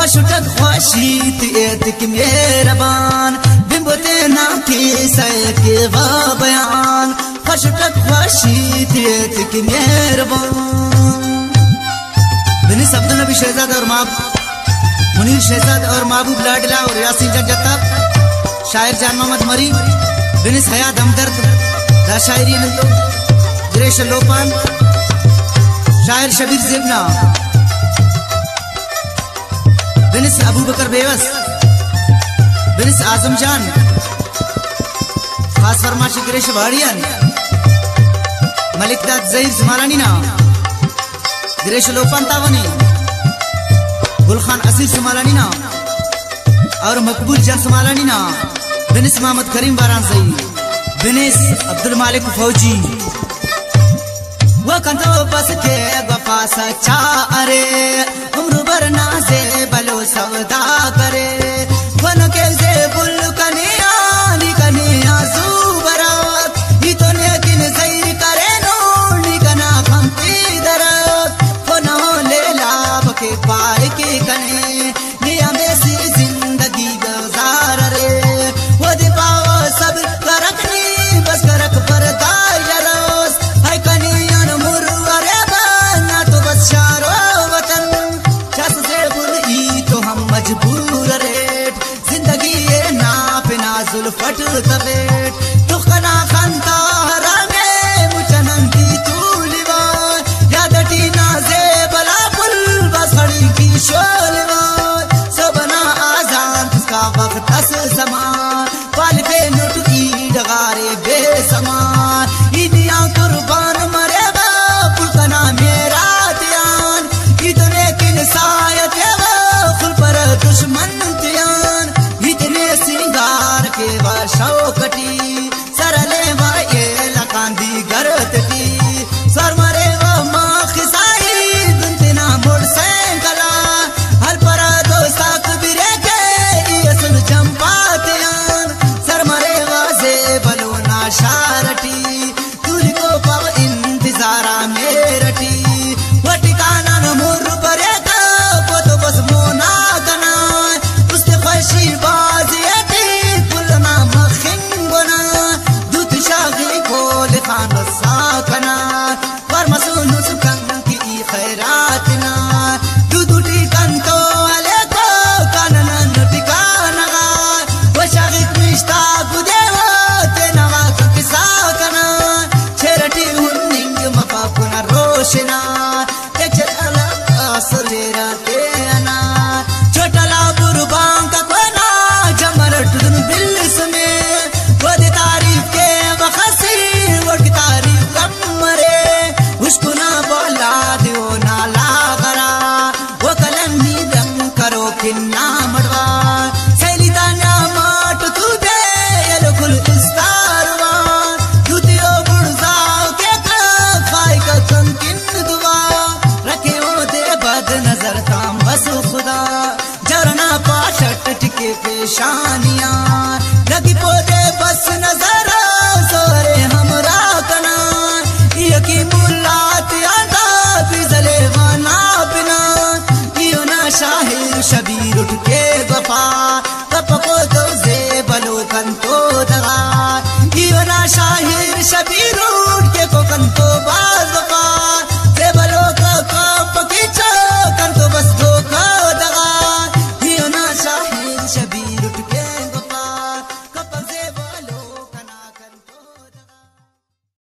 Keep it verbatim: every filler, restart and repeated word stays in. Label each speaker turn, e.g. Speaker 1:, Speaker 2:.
Speaker 1: खुशटक खुशीत एतक मेहरबान बिम्बते ना की सके वा बयान खुशटक खुशीत एतक मेहरबान। बिनिस अब्दुल नबी शहजाद और माब मुनीर शहजाद और महबूब लाडला और यासीन जन जत्ता शायर जान मोहम्मद मरी बिनिस हयात हमदर्द दा शायरी नंदो गिरेश लोपान शायर शबीर जेबना बिनिस अबू बकर बेवस बिनिस आजम जान खास फरमाशी गिरेश वाड़ियान मलिक दाद जहीर जमालानी ना गिरेश लोपान तावनी गुलखान असीर समालानी ना और मकबूल जन समालानी ना बिनिस मोहम्मद करीम बारान सही बिनिस अब्दुल मालिक फौजी वो कंतो बस के वफा सच्चा अरे उम्र भर ना से बलो सवदा करे वन के से बुल कनिया नी कनिया सुबरात ही तो ने दिन सही करे नो नी कना खंती दरत वन ले लाभ के पाए के कने निया में सी जिंदगी गुजार रे वो दे पाओ सब करकनी बस करक पर दायरोस है कनिया न मुरु अरे बना तो बस चारो वतन जस से बुली तो हम मजबूर रे जिंदगी ये ना पिना जुल्फट तबेट तो खना खंता हरामे मुचनन की तूलिवा यादटी ना से बला पुल बस खड़ी की शोलवा सबना आजान उसका वक्त अस समान पाल पे नुट की डगारे बेसमान ईदियां कुर्बान मरे बापुल कना मेरा त्यान इतने किन सायत है वो खुल पर दुश्मन त्यान इतने सिंगार के वा शौकटी सरले वा ये लकांदी गरतटी सर मरे वो माँ खिसाई दुंतना मोड़ सैंकला हर पर दो साक बिरे के ये सुन चंपातियान सर मरे वाजे बलो ना शारटी तुझ को पव इंतजारा मेरटी वो ठिकाना न मुर परे का वो तो बस मोना कना उसने खुशी बाजी अटी पुलना मखिंग बना दूत शागी खोल खान साकना पर मसून सुकन की खैरात ना दूधुटी कंतो अले को कानना टिकाना वो शागी मिश्ता गुदे वो तेना वाक किसा कना छेरटी हुन्निंग मपा पुना रोशना एक चला असलेरा के अना छोटला बुरबां का कोना जमर टुन बिल में वो दे तारीफ के वखसी वो की तारीफ कम मरे उसको ना बोला दियो ना लागरा वो कलन ही रंग करो किन्ना मड़वा सैलिता ना माट तू दे ये कुल इस्तारवा दूतियो बुढ़ाओ के खाई का कंकिन दुआ रखे वो दे बद नजर ताम बस खुदा जरना पाशट टिके पेशानियां लगी पोते बस नजर सोरे हमरा कना यकी मुल्लात आदा फिजले वाना बिना यो ना शाहिर शबीर उठ के वफा कप को तो जे बलो कंतो दगा यो ना शाहिर शबीर उठ के को कंतो बा